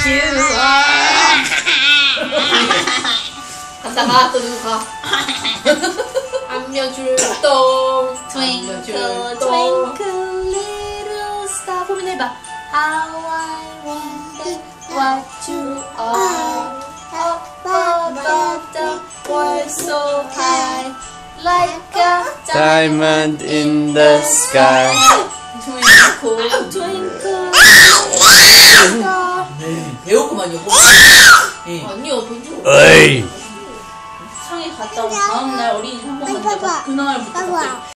you are. 갔다가 또 누구 가? 안며줄동. Twinkle, twinkle, little star. 보면 해봐. How I wonder what you are. Up above the world so high, like a Diamond in the sky. Twinkle, twinkle, star. 배웠구만요. 아니요, 배웠죠. 어이. 상해 갔다 온 다음날 어린이집 한번 갔다가 그날부터 갑자기